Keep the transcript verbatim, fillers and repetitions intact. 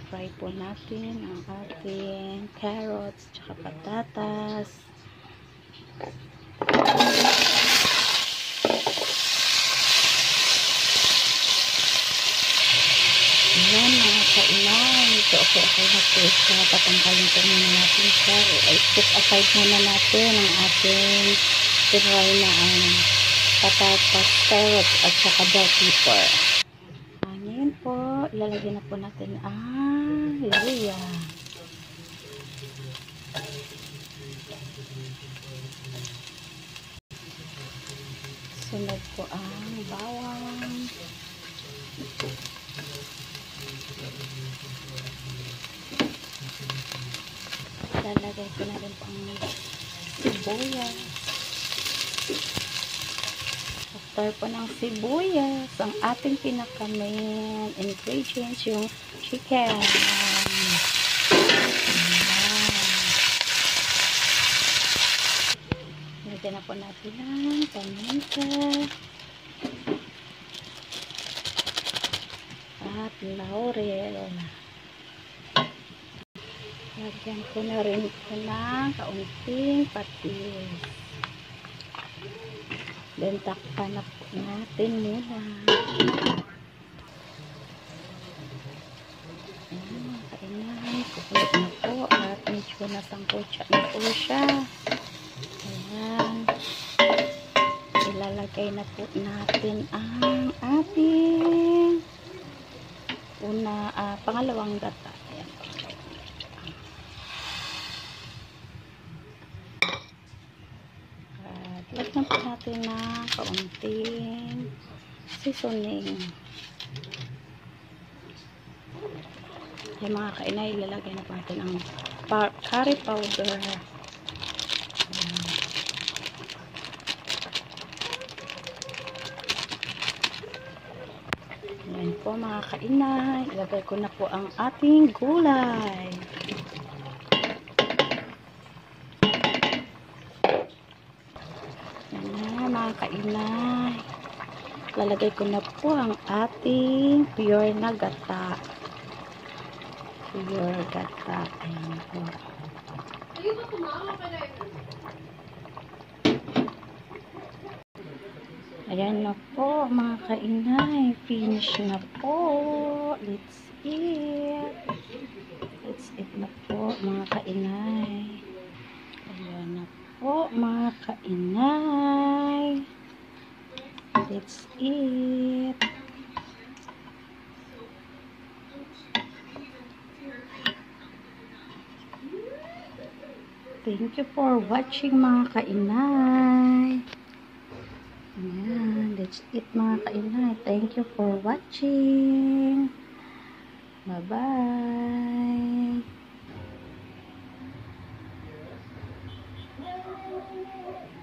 i-fry po natin ang ating carrots tsaka patatas. Ayan mga kainan. Ito okay okay na po siya. Patanggalin po muna natin siya. I-put aside muna natin ang ating tinry na ang patatas, carrots at saka bell pepper. Ngayon po, ilalagay na po natin ang luya. Sunod po ang bawang. Lalagay ko na rin po ang sibuyas. After po ng sibuyas, ang ating pinaka-main ingredients, yung chicken. Lagyan na po natin ang paminta at laurel. Lagyan ko na rin po ng kaunting patis. Then, takpan na po natin muna. Ayan, kainan. Kukulit na po at medyo nasangkutsa na po siya. Ayan. Ilalagay na po natin ang ating una, uh, pangalawang gata. Ayan. Lagyan po natin na kaunting seasoning. Yung mga kainay, ilalagay na po natin ang curry powder. Ayan po mga kainay, ilagay ko na po ang ating gulay. Mga kainay, lalagay ko na po ang ating pure na gata. Pure gata. Ayan po. Ayan na po mga kainay. Finish na po. Let's eat. Let's eat na po mga kainay. Ayan na po mga kainay. Let's eat. Thank you for watching mga kainay. Ayan, let's eat mga kainay. Thank you for watching. Bye-bye.